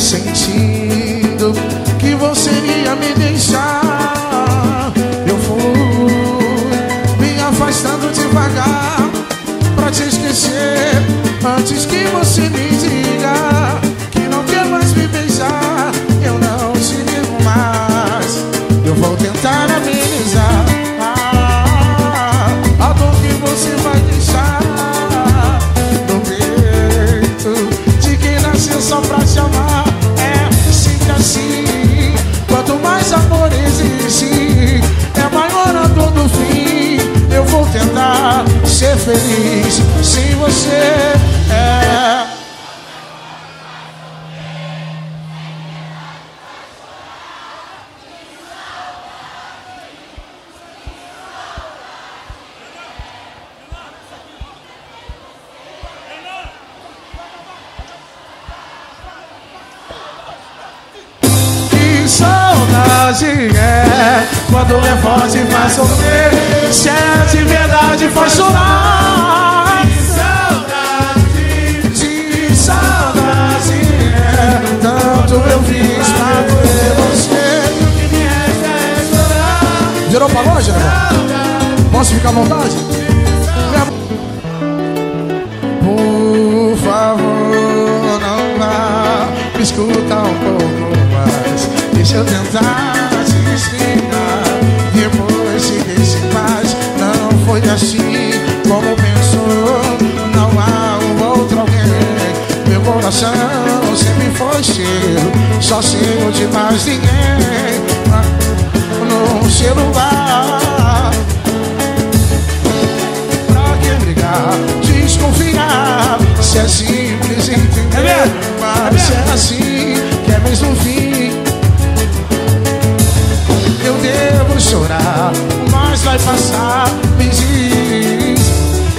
sentindo que você iria me deixar. Eu fui me afastando devagar pra te esquecer, antes que você me diga que não quer mais me beijar. Eu não te ligo mais, eu vou tentar amenizar a dor que você vai deixar no peito de quem nasceu só pra te amar. É sempre assim, quanto mais amor existe, é maior a dor do fim. Eu vou tentar ser feliz sem você. Que saudade é quando é forte faz sofrer, se é de verdade faz chorar. Que saudade é, tanto eu fiz pra ver você. O que me resta é chorar. Virou pagode, né? Posso ficar à vontade? Por favor, não vá, me escuta um pouco mais. Deixa eu tentar te explicar. Depois se deixe em paz. Não foi assim como pensou. Não há um outro alguém. Meu coração sempre foi cheio, só cheio de mais ninguém. No celular, pra que brigar, desconfiar? Se é simples entender, mas se é assim, quer mesmo fim. Eu devo chorar, mas vai passar, me diz.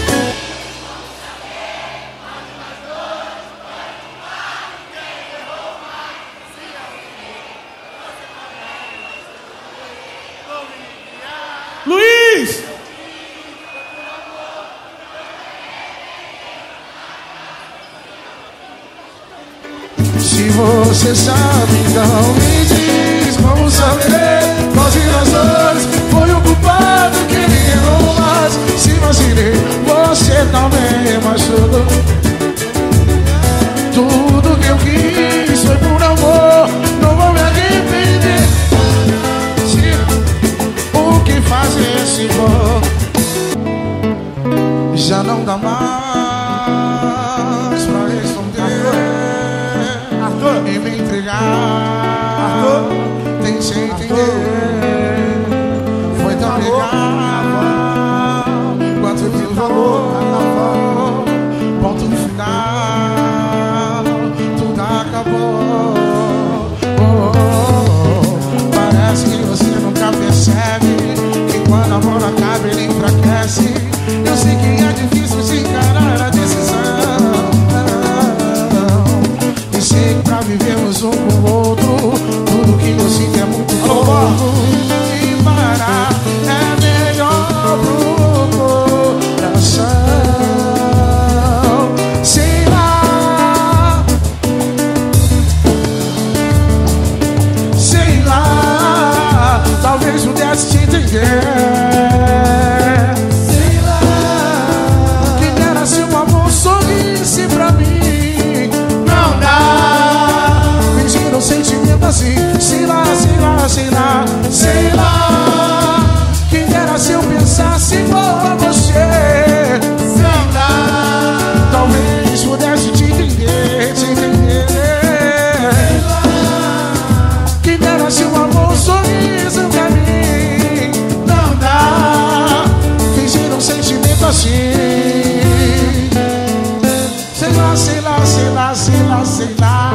Luiz! Se você sabe, então me diz. Vamos saber qual de nós dois foi o culpado que me errou mais. Se vacilei, você também me machucou. Tudo que eu quis foi por amor, não vou me arrepender. O que fazer se for? Já não dá mais pra responder e me entregar. Tentei entender, foi tão legal quanto me falou. Ponto final, tudo acabou. Parece que você nunca percebe que quando o amor acaba ele enfraquece. Eu sei que é difícil de encarar a decisão, e sei que pra vivermos um com o outro, tudo que eu sinto é muito pouco. E parar é melhor pro coração. Sei lá, sei lá, talvez pudesse te entender. Assim, sei lá, sei lá, sei lá, sei lá. Quem dera se eu pensasse igual a você. Sei lá, talvez pudesse te entender, te entender. Sei lá, quem dera se o amor sorriso pra mim. Não dá, fingir um sentimento assim. Sei lá, sei lá, sei lá, sei lá, sei lá.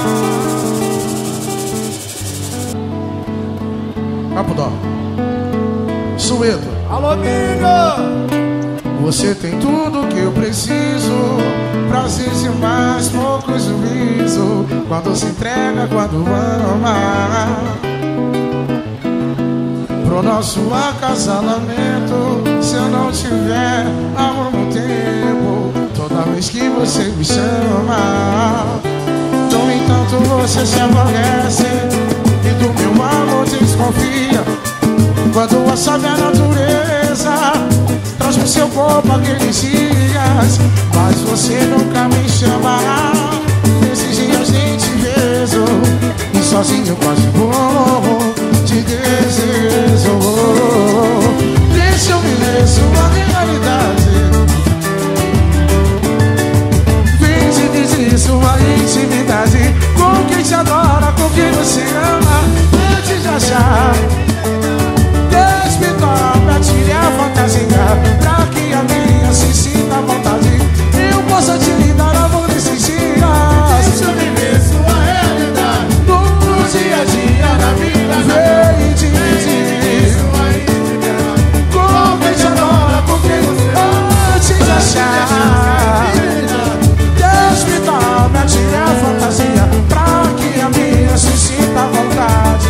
Capudó, Sueto. Alô, amigo! Você tem tudo que eu preciso, prazeres e mais pouco juízo. Quando se entrega, quando ama. Pro nosso acasalamento, se eu não tiver algum tempo, toda vez que você me chama, no entanto você se aborrece e do meu amor desconfia. Quando sabe a natureza traz pro seu corpo aqueles dias, mas você nunca me chama. Nesses dias nem te vejo e sozinho quase morro de desejo. Deixa eu viver sua realidade, sua intimidade, com quem te adora, com quem você ama. Antes de achar despertar, tire a fantasia, pra que a minha se sinta à vontade. Eu possa te dar amor nesses dias. Deixa eu viver sua realidade, no dia a dia da vida. Vem te dizer com quem te adora, com quem você ama. Antes de achar me atire a fantasia, pra que a minha se sinta à vontade.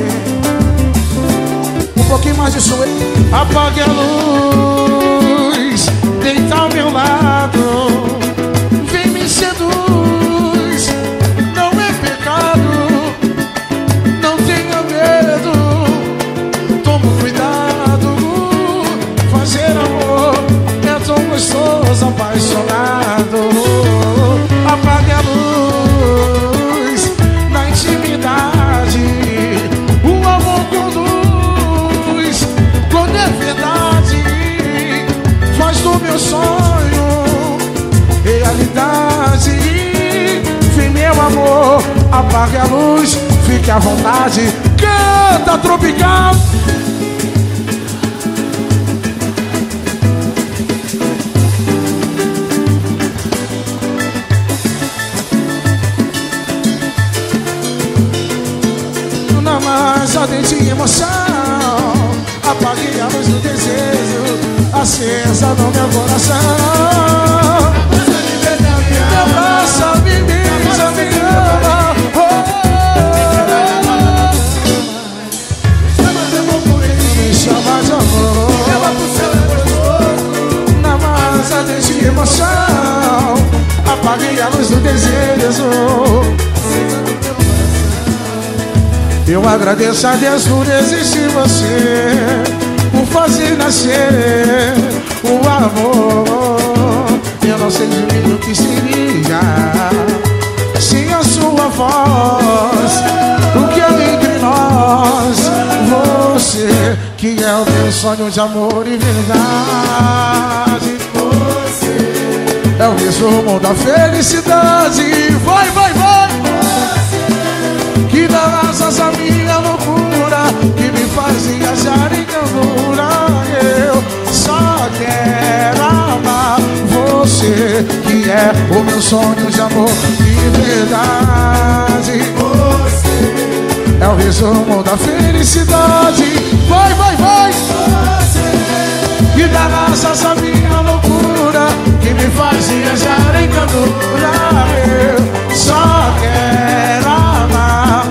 Um pouquinho mais de som. Apague a luz, deita ao meu lado, vem me seduz, não é pecado, não tenha medo, toma cuidado. Fazer amor é tão gostoso, apaixonado. Apague a luz na intimidade, o amor conduz, quando é verdade, faz do meu sonho realidade. Vem meu amor, apague a luz, fique à vontade, canta tropical. Mais ardente emoção, apague a luz do desejo acesa no meu coração. Me abraça, me beija, me ama. Me chama de amor. Na mais ardente emoção, apague a luz do desejo. Eu agradeço a Deus por existir você, por fazer nascer o amor. Eu não sei de mim o que seria sem a sua voz, o que é entre nós. Você que é o meu sonho de amor e verdade. Você é o resumo da felicidade. Vai, vai, vai! Que dá asas à minha loucura, que me faz viajar em candura. Eu só quero amar você, que é o meu sonho de amor e verdade. Você é o resumo da felicidade. Vai, vai, vai! Você que dá asas à minha loucura, que me faz viajar em candura. Eu só quero amar.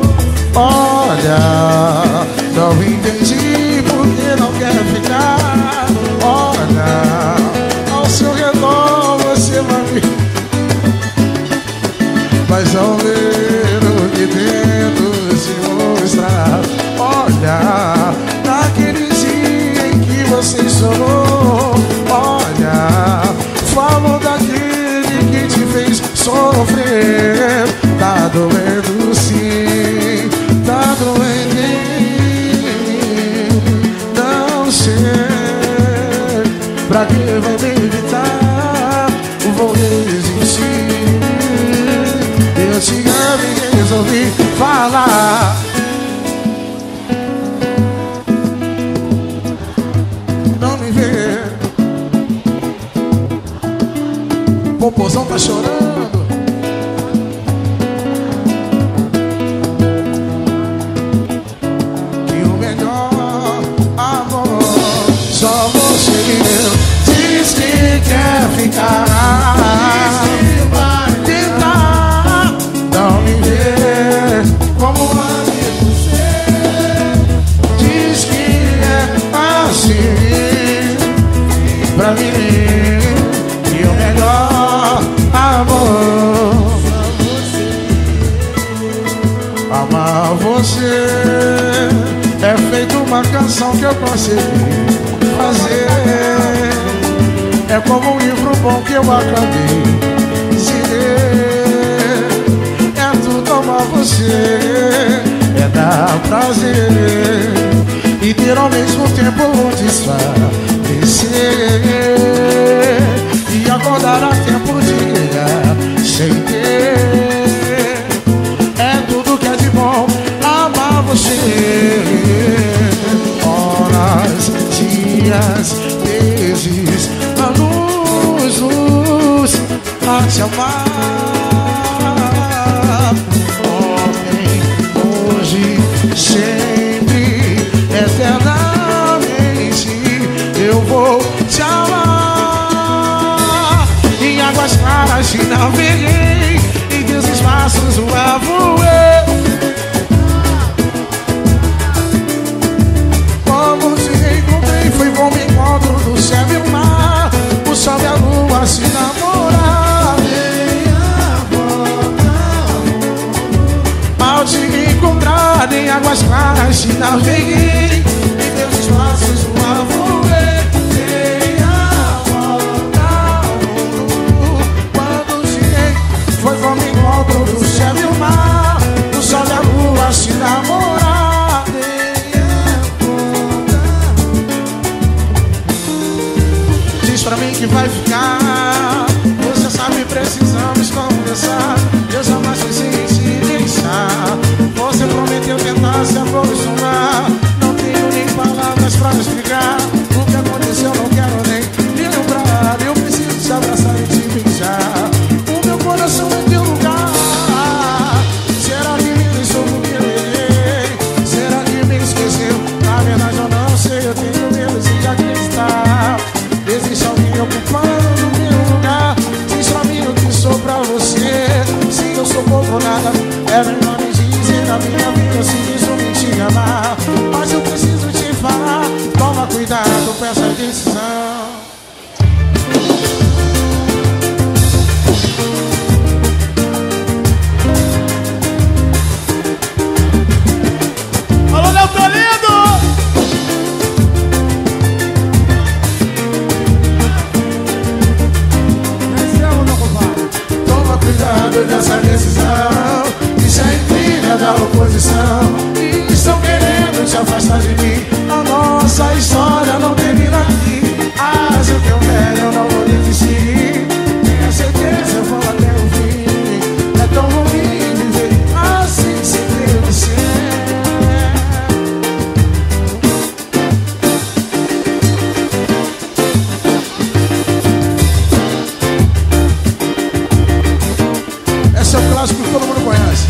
Olha, não entendi porque não quer ficar. Olha, ao seu redor você vai me... Mas ao ver o que tento se mostrar. Olha, naquele dia em que você chorou. Olha, falou daquele que te fez sofrer. Tá doendo sim, tá doendo em mim. Não sei pra que vai me evitar. Vou resistir. Eu te amo e resolvi falar. Não me vê, popozão tá chorando. você é feito uma canção que eu consegui fazer. É como um livro bom que eu acabei de ler. É tudo amar você, é dar prazer e ter ao mesmo tempo desfalecer e acordar a tempo de ganhar sem ter. É tudo que é de bom amar você. Horas, dias, meses, anos, luz a te amar. Ontem, hoje, sempre, eternamente eu vou te amar. Em águas claras te naveguei, em teus espaços voei. Quando te encontrei foi como encontro do céu e o mar, o sol e a lua se namorar. Ao te encontrar em águas claras te naveguei, em teus espaços voei. Quando te foi como encontro do céu e o mar, o sol e a lua se namorar. Diz pra mim que vai ficar, você sabe, precisamos conversar. Eu jamais pensei em te deixar. Você prometeu tentar se acostumar. Não tenho nem palavras pra explicar o que aconteceu, não quero nem lembrar. Eu preciso te abraçar e te beijar. O meu coração é teu lugar. Será que me deixou porque eu errei? Será que me esqueceu? Na verdade eu não sei, eu tenho medo de acreditar. Existe alguém ocupando o meu lugar. Diz pra mim o que sou pra você. Se eu sou pouco ou nada, é melhor me dizer na minha vida se isso me te amar. Mas eu preciso te falar, toma cuidado com essa decisão. Alô, Léo Toledo! Toma cuidado dessa decisão. Isso é intriga da oposição e estão querendo te afastar de mim. A nossa história não termina aqui. Mas o que eu quero eu não vou desistir. Tenha certeza, eu vou até o fim. É tão ruim viver assim sem ter você. Esse é o clássico que todo mundo conhece.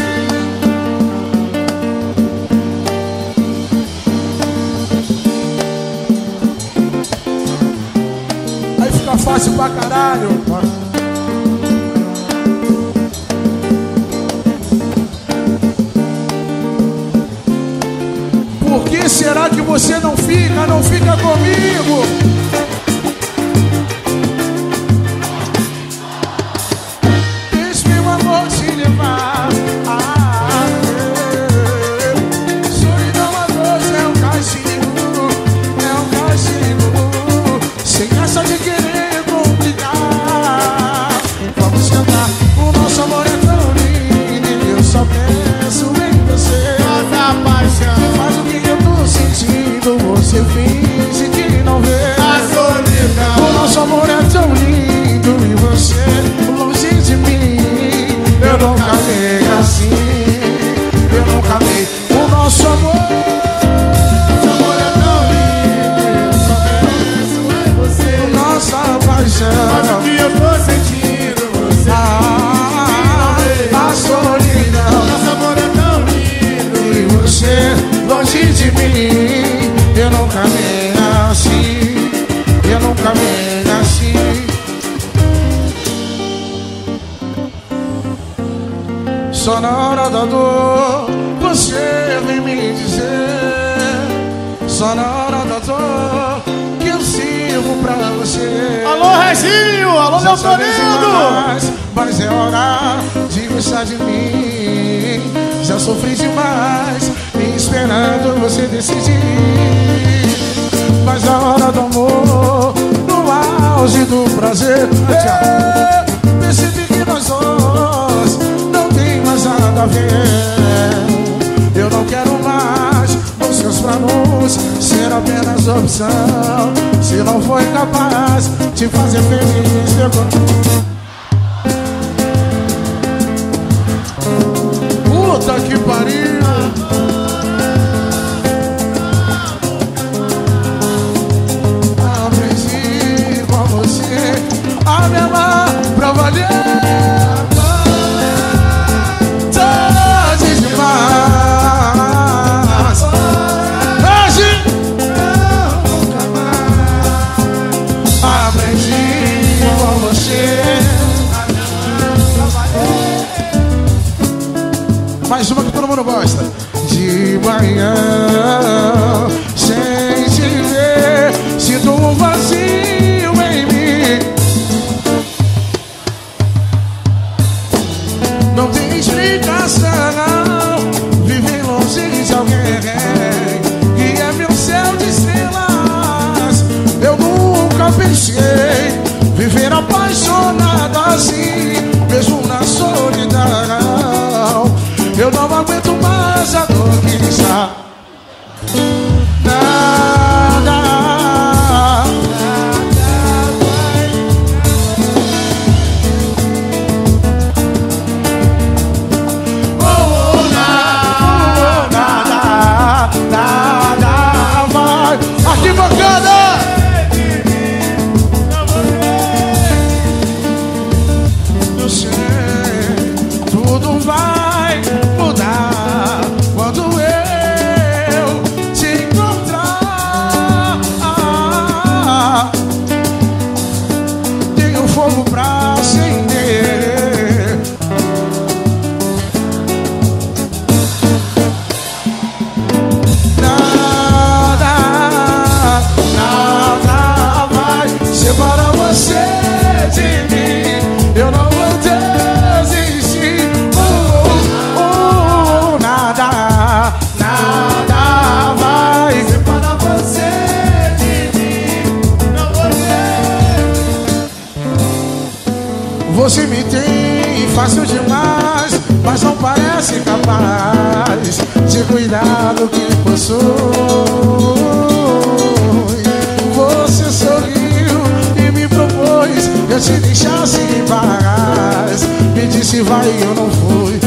Aí fica fácil pra caralho. Por que será que você não fica comigo? Deixa meu amor te levar. Solidão a doce é um castigo, é um castigo. Sem essa de querer complicar. Vamos cantar, o nosso amor é tão lindo e eu só penso em você. Nossa paixão, Faz o que eu tô sentindo, você finge que não vê. a solidão. O nosso amor é tão lindo e você longe de mim. Eu nunca amei assim, eu nunca amei. O nosso amor é tão lindo, eu só penso em você. Nossa paixão, Faz o que eu tô sentindo, você a solidão. Nosso amor é tão lindo E você longe de mim. Eu nunca amei assim, eu nunca amei assim. Só na hora da dor você vem me dizer. Só na hora da dor que eu sirvo pra você. Alô, Reginho! Alô, Léo Toledo! Mas é hora de gostar de mim. Já já sofri demais, me esperando você decidir. Mas na hora do amor, no auge do prazer, percebi que nós dois não tem mais nada a ver. Eu não quero mais os seus planos ser apenas opção. Se não foi capaz de fazer feliz, puta que pariu. Aprendi com você a me amar pra valer. Tarde demais. Hoje nunca mais. Aprendi com você a me amar pra valer. Mais uma que todo mundo gosta. De manhã, sem te ver, sinto um vazio em mim. Não tem explicação viver longe de alguém que é meu céu de estrelas. Eu nunca pensei viver apaixonado assim, mesmo na solidão. Eu não aguento mais a dor que está. Nada, nada vai. Aqui bancada. Eu sei, tudo vai mudar quando eu te encontrar. Tenho fogo pra acender. Nada vai separar você de mim. Eu não vou desistir. Nada vai separar você de mim. Não vou desistir. Você me tem fácil demais, mas não parece capaz de cuidar do que possui. Você sorriu e me propôs que eu te deixasse em paz. Me disse vai e eu não fui.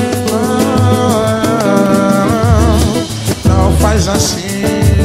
Não faz assim.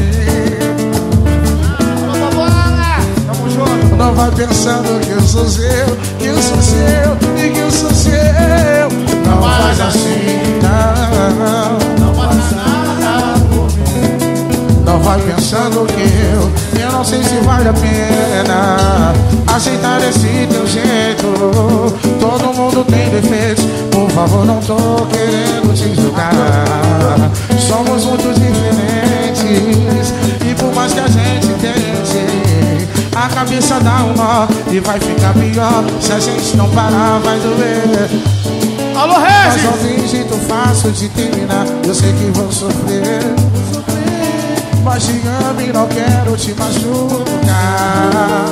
Tamo junto. Não vai pensando que eu sou seu, que eu sou seu e que eu sou seu. Não faz assim, não faz nada por mim. Não vai pensando que eu não sei se vale a pena aceitar esse teu jeito. Todo mundo tem defeitos, por favor não tô querendo te julgar. Somos muito diferentes e por mais que a gente tente, a cabeça dá um nó e vai ficar pior. Se a gente não parar vai doer. Alô, Mas Regis! não tem jeito fácil de terminar. Eu sei que vou sofrer, mas te amo e não quero te machucar.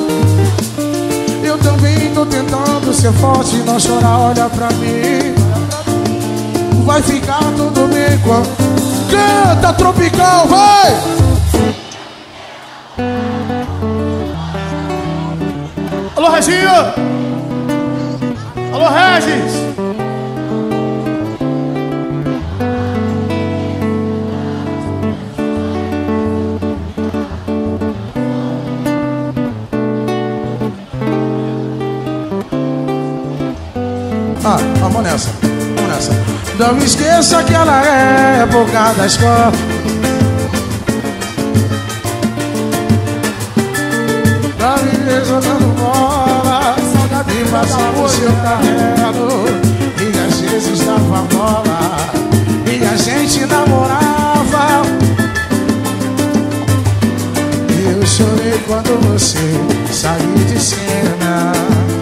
Eu também tô tentando ser forte e não chorar, olha pra mim. Vai ficar tudo bem quando canta tropical, vai! Alô, Reginho! Alô, Regis! Vamos nessa, vamos nessa. Não me esqueça que ela é época da escola. Pra me ver jogando bola, saudade passava o seu carrego e às vezes dava bola e a gente namorava. Eu chorei quando você saiu de cena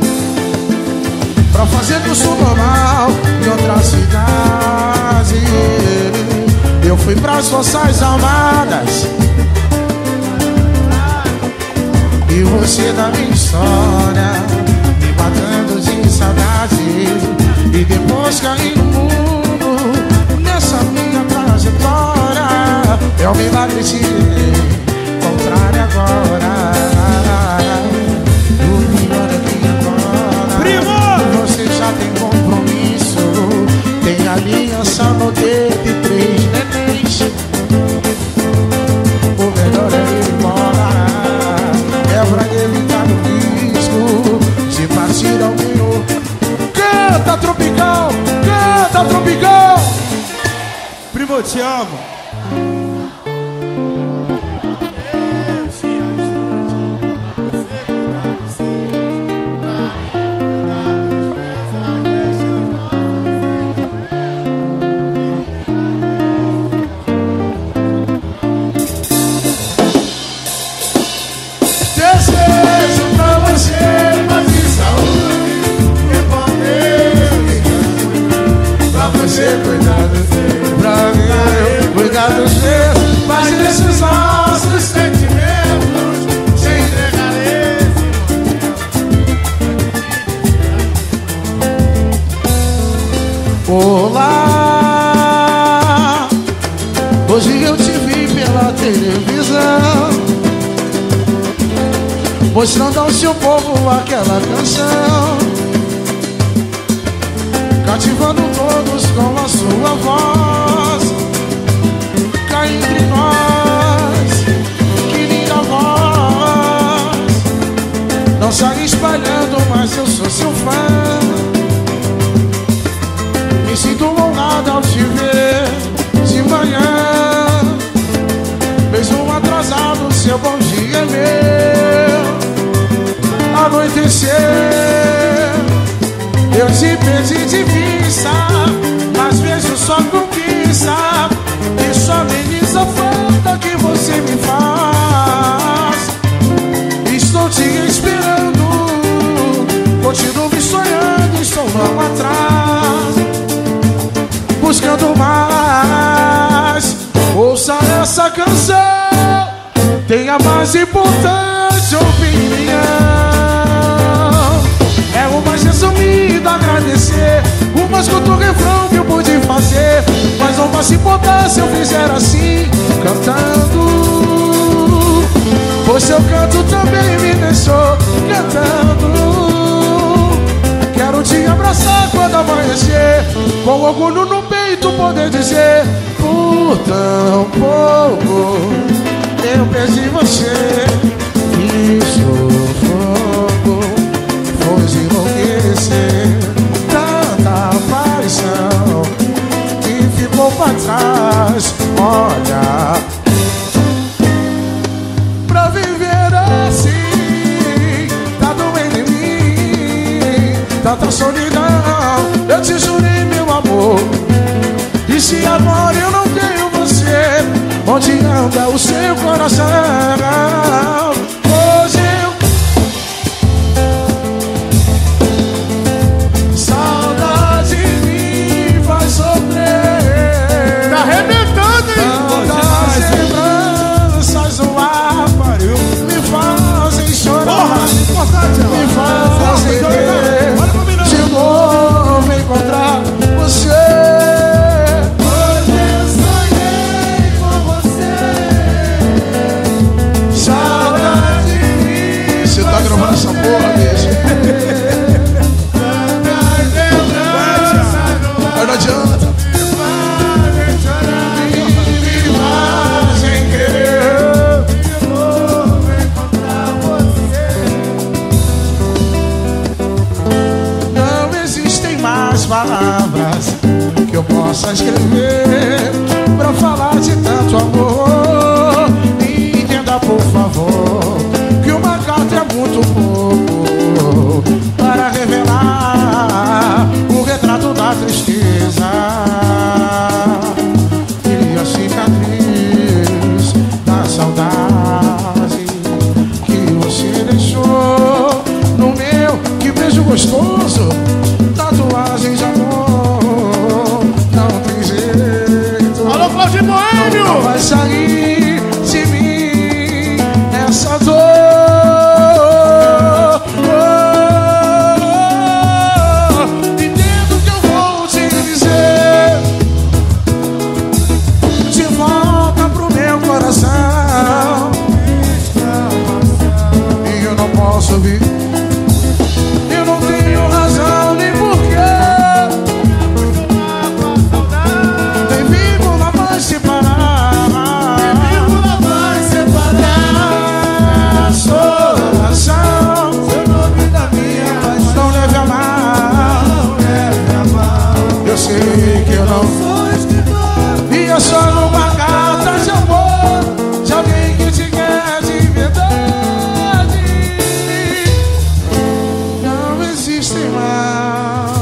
pra fazer curso normal em outra cidade. das Forças Armadas e você da minha história, me matando de saudade. E depois caí no mundo, nessa minha trajetória. É um milagre te encontrar agora. Primo! Você já tem compromisso, tem aliança no dedo e 3 nenéns. O melhor é ir embora, é pra evitar o risco de partir ao meu. Canta, tropical! Canta, tropical! Primo, eu te amo. Desejo pra você paz e saúde, e poder pra você cuidar do seu, pra mim cuidar do seu. Mas esses nossos sentimentos se entregarei. Olá, hoje eu te vi pela televisão, mostrando ao seu povo aquela canção, cativando todos com a sua voz. Cá entre nós, que linda voz. Não sai espalhando, mas eu sou seu fã. Me sinto honrado ao te ver de manhã. Mesmo atrasado, seu bom dia é meu. Anoitecer, eu te perdi de vista, mas vejo só conquista, e só ameniza a falta que você me faz. Estou te esperando, continuo me sonhando, estou não atrás, buscando mais. Ouça essa canção, tem a mais importante opinião. É o mais resumido agradecer, o mais curto refrão que eu pude fazer. Mas não vai se importar se eu fizer assim, cantando, pois seu canto também me deixou cantando. Quero te abraçar quando amanhecer, com orgulho no peito poder dizer: por tão pouco eu perdi você, e fogo foi enlouquecer. Tanta paixão que ficou pra trás. Olha, pra viver assim, tá doendo em mim, tanta solidão. Eu te jurei, meu amor, e se agora eu não tenho você, onde anda o seu coração? Hoje eu... Saudade me faz sofrer. Tá arrebentando, hein? Tantas lembranças no ar me fazem chorar, me fazem querer de novo encontrar você. Gravando essa porra, bicho. Mas não adianta. Me fazem querer de novo encontrar você. Não existem mais palavras que eu possa escrever pra falar de tanto amor. Entenda, por favor, que uma carta é muito pouco para revelar o retrato da tristeza e a cicatriz da saudade que você deixou no meu. Que beijo gostoso, tatuagem de amor, não tem jeito. Alô, Claudinho Boêmio! Não sou escritor. E eu sou numa carta de amor de alguém que te quer de verdade. Não existe mal.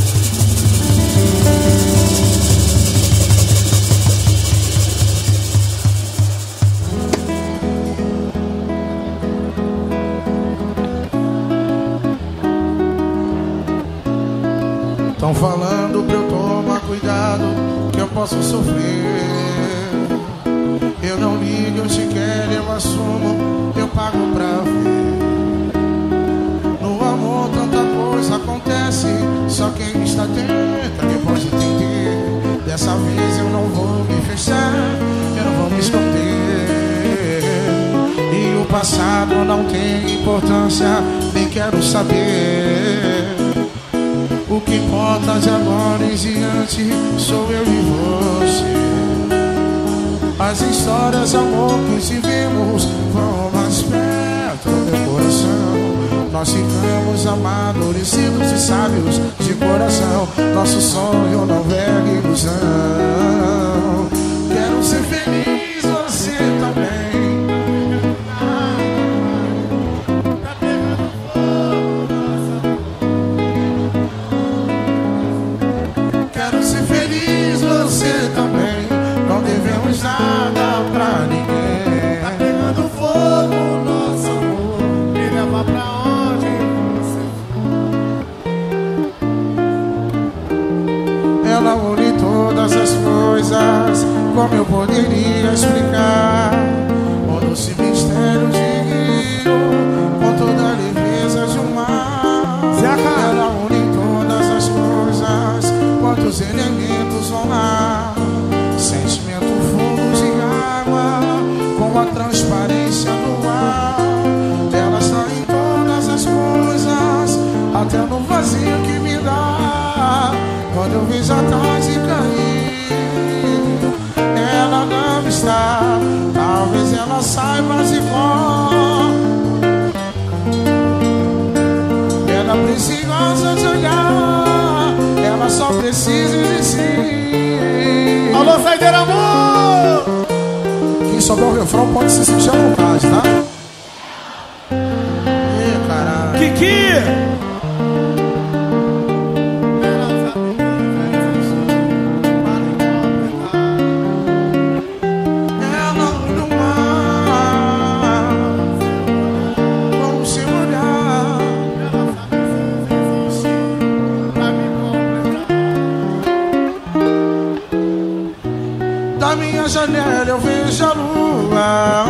Tão falando pra eu tomar cuidado, que eu posso sofrer. Eu não ligo, eu sequer eu assumo, eu pago pra ver. No amor tanta coisa acontece, só quem está dentro que pode entender. Dessa vez eu não vou me fechar, eu não vou me esconder. E o passado não tem importância, nem quero saber. O que importa de agora em diante sou eu e você. As histórias de amor que tivemos vão mais perto do meu coração. Nós ficamos amadurecidos e sábios de coração. Nosso sonho não vega ilusão. Quero ser feliz, você também. Quero ser feliz, você também. Não devemos nada pra ninguém. Tá pegando fogo o nosso amor. Me leva pra onde você for. Ela une todas as coisas, como eu poderia explicar? O doce mistério de rio, com toda a leveza de um mar. Ela une todas as coisas, quantos elementos vão lá. Sentimento, fogo de água, com a transparência do ar. Ela está em todas as coisas, até no vazio que me dá. Quando eu vejo a tarde cair, ela não está. Talvez ela saiba de cor. Ela preciosa de olhar, ela só precisa de si. Alô, Saideira, amor! Quem souber o refrão pode se sentir à vontade, tá? Ih, caralho. Kiki! Ela no mar, como se molhar. Da minha janela eu vejo a lua.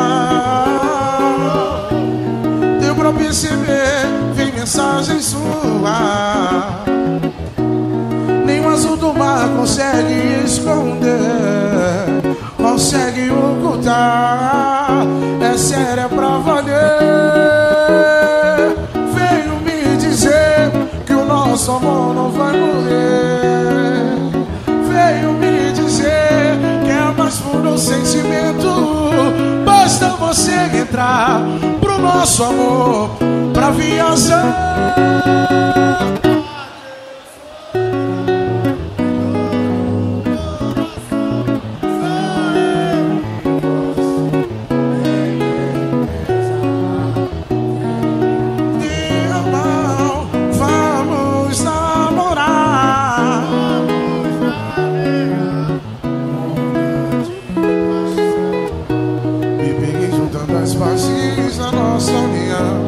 Deu pra perceber, vem mensagem sua. Nem o azul do mar consegue esconder, consegue ocultar. É sério, é pra valer. Veio me dizer que o nosso amor não vai morrer. Veio me dizer que é mais puro sentimento. Basta você entrar pro nosso amor, pra viajar. Vamos namorar. Me peguei juntando as partes da nossa união,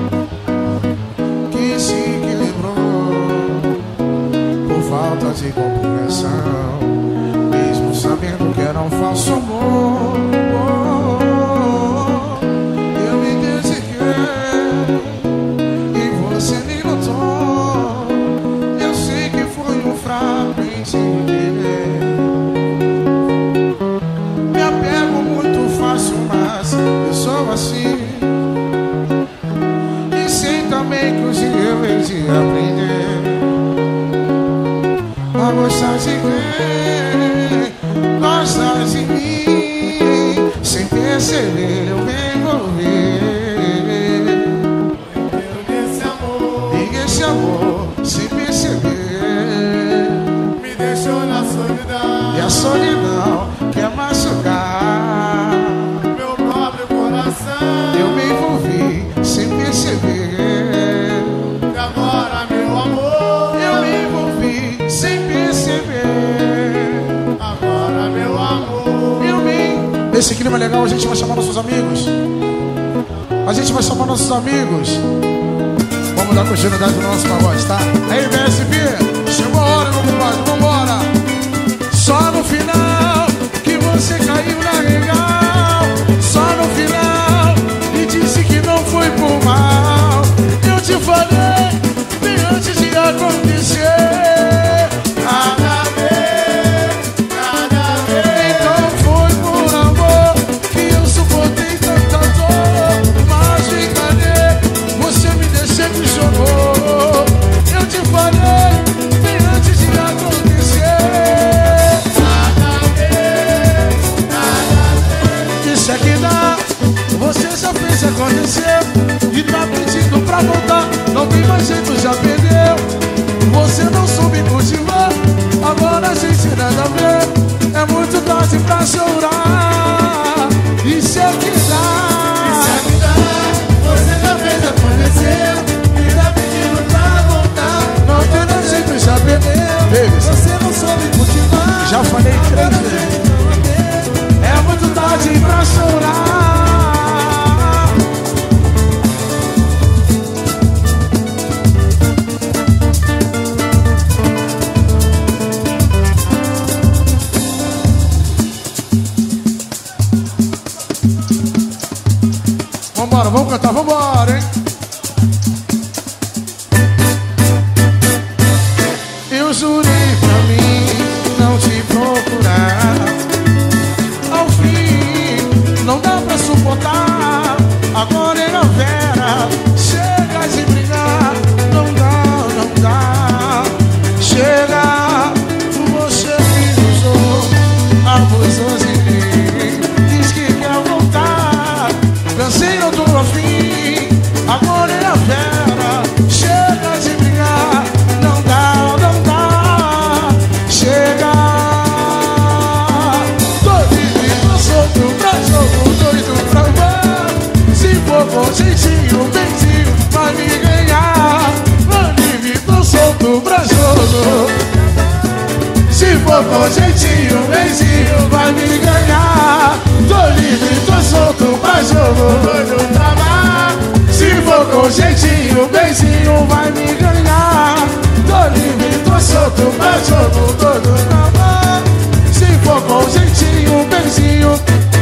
que se equilibrou por falta de compreensão, mesmo sabendo que era um falso amor. Eu me dediquei e você nem notou. Eu sei que foi um fraco em te querer. Me apego muito fácil, mas eu sou assim. E sei também que hoje eu hei de aprender a gostar de quem gosta de mim. Sem perceber eu me envolver. E esse amor Sem perceber me deixou na solidão. e a solidão quer machucar meu nobre coração. Eu me envolvi sem perceber. E agora, meu amor, Eu me envolvi sem perceber. agora, meu amor. Esse clima legal, a gente vai chamar nossos amigos. A gente vai chamar nossos amigos. Vamos dar continuidade no nosso pagode, tá? Aí, BSB, chegou a hora, meu compadre, vambora. Só no final que você caiu na legal. Só no final e disse que não foi por mal. Eu te falei bem antes de acontecer. Nada a ver, nada a ver. Então foi por amor que eu suportei tanta dor. Mas me enganei, você me decepcionou. Eu te falei bem antes de acontecer. Nada a ver, nada a ver. Isso é que dá, você já fez e aconteceu. E tá pedindo pra voltar, não tem mais jeito, já perdeu. Você não soube cultivar, agora a gente nada a ver. É muito tarde pra chorar. Isso é que dá. Isso é que dá, você já fez acontecer. E tá pedindo pra voltar, Não tem mais jeito, já perdeu. Baby, você não soube cultivar. já falei 3 vezes. É muito tarde pra chorar. Vambora, vamos cantar, vambora, hein? Eu jurei pra mim não te procurar. Ao fim, não dá pra suportar. Agora é a Vera, chega de brigar. Não dá, não dá. Chega, você me usou, abusou de mim. Diz que quer voltar, cansei, não tô afim. Agora é a Vera, chega de brigar. Não dá, não dá. Chega. Tô livre, tô solto pra jogo, doido pra voar. Se for com jeitinho, benzinho, vai me ganhar. Tô livre, tô solto pra jogo. Se for com jeitinho, benzinho, vai me ganhar. Tô livre, tô solto pra jogo, doido pra voar. Se for com jeitinho, benzinho, vai me ganhar. Tô livre, tô solto pra jogo, doido pra voar. Se for com jeitinho, benzinho.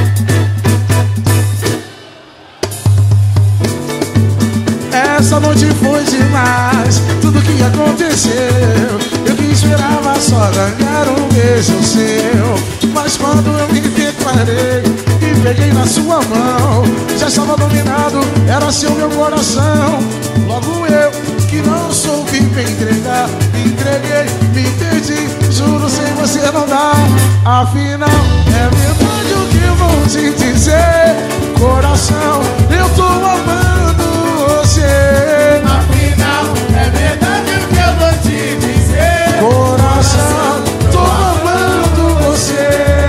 Essa noite foi demais, tudo que aconteceu. Eu que esperava só ganhar um beijo seu. Mas quando eu me declarei e peguei na sua mão, já estava dominado, era seu meu coração. Logo eu, que não soube me entregar, me entreguei, me perdi, juro sem você não dá. Afinal, é verdade o que eu vou te dizer. Coração, eu tô amando você. Afinal, é verdade o que eu vou te dizer. Coração, tô amando você.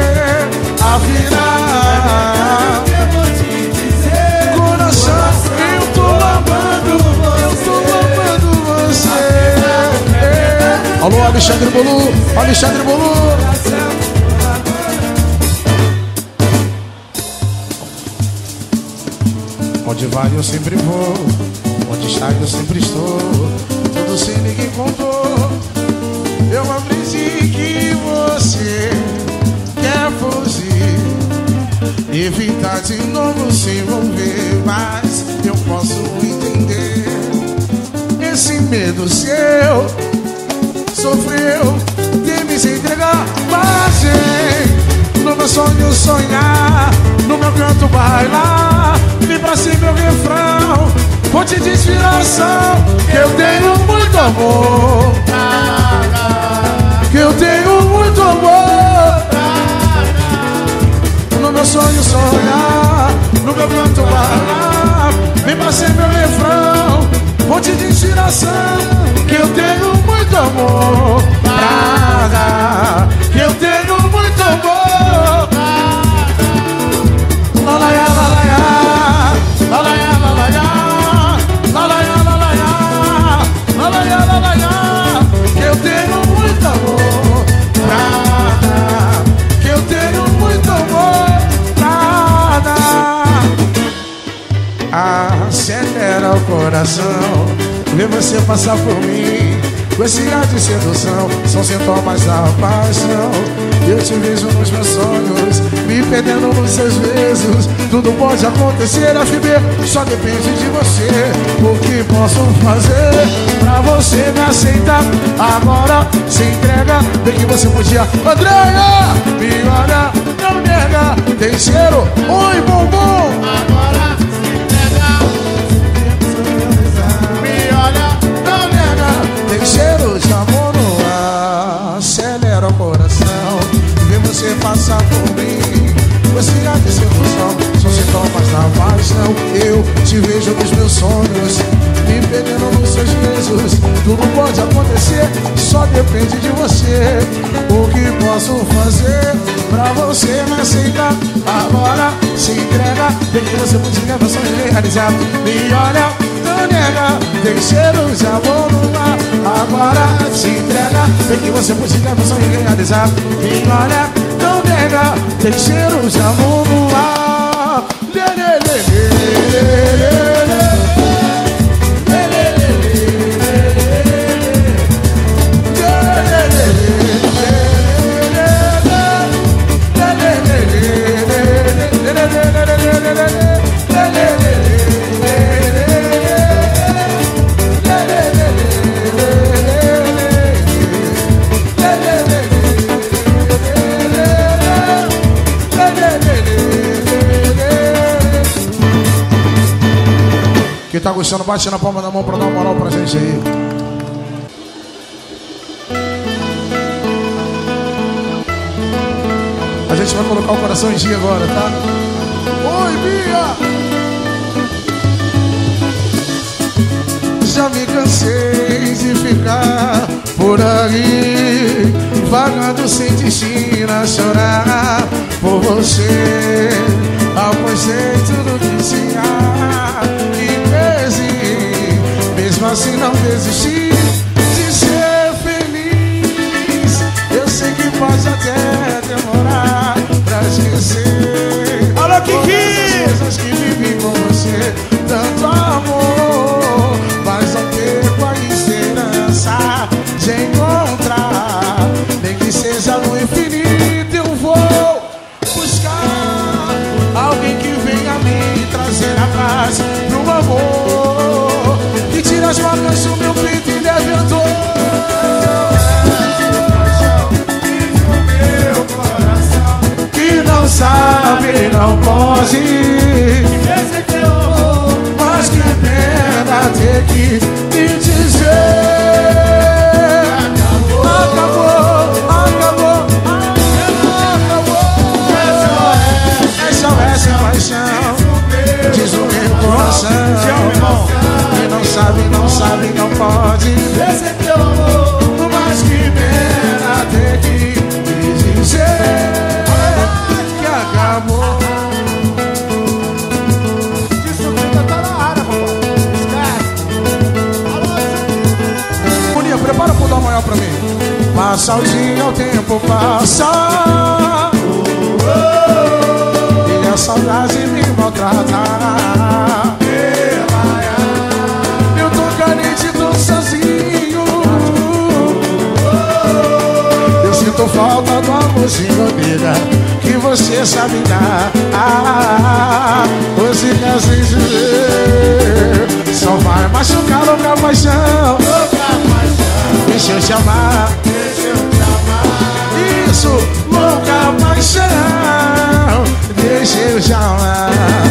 Afinal, Eu vou te dizer. coração, eu tô amando você. Alô, Alexandre Bolu, Alexandre Bolu. Onde vai eu sempre vou, onde está eu sempre estou. Tudo sem ninguém contou. Eu aprendi que você quer fugir, evitar de novo se envolver. Mas eu posso entender esse medo seu. Sofreu de me se entregar, mas no meu sonho sonhar, no meu canto bailar, vem pra si meu refrão, fonte de inspiração. Que eu tenho muito amor, que eu tenho muito amor. No meu sonho sonhar, no meu canto bailar, vem pra ser meu refrão, fonte de inspiração. Que eu tenho muito amor pra dar, que eu ver você passar por mim. Com esse ar de sedução, são sintomas da paixão. Eu te vejo nos meus sonhos, me perdendo nos seus beijos. Tudo pode acontecer, FB, só depende de você. O que posso fazer pra você me aceitar? Agora se entrega, vê que você podia. Andréia, me olha, não nega. Tem cheiro, oi bombom. Agora se entrega. Me olha, Não nega, tem cheiro de amor no ar. Acelera o coração, vê você passar por mim. Você há de sedução, são sintomas da paixão. Eu te vejo nos meus sonhos, me perdendo nos seus beijos. Tudo pode acontecer, só depende de você. O que posso fazer pra você me aceitar? Agora se entrega, vê que você podia ver sonho realizado. Me olha, não nega, tem cheiro de amor no ar. Agora se entrega, vê que você podia ver sonho realizado. Me olha, não nega, tem cheiro de amor no ar. Lê, lê, lê, lê, lê, lê. Quem tá gostando, bate na palma da mão pra dar uma moral pra gente aí. A gente vai colocar o coração em dia agora, tá? Oi, Bia! Já me cansei de ficar por aí, vagando sem destino a chorar por você. Apostei tudo que tinha e mesmo assim não desisti de ser feliz. Eu sei que pode até demorar pra esquecer. Alô, Kiki! As coisas que vivi com você, tanto amor, mas não perco a esperança de encontrar, nem que seja no infinito. Eu vou buscar alguém que venha me trazer a paz pro amor, que tira as marcas do meu peito e leve a dor. Que não sabe, não pode, Esse teu amor, mas que pena ter que te dizer. Acabou, acabou, acabou. SOS paixão, diz o meu coração. Que não sabe, não sabe, não pode. esse teu amor, Mas que pena ter que te dizer que acabou. desculpa, tá na área, papai. Esquece. Alô, Boninha, prepara pra dar uma maior pra mim. Passa o dia, o tempo passa, e a saudade me maltrata. Eu tô carente, tô sozinho. Eu sinto falta do amorzinho, amiga, que você sabe dar. Você quer sem dizer, só vai machucar louca paixão. Deixa eu te amar, isso, louca paixão. Deixa eu te amar.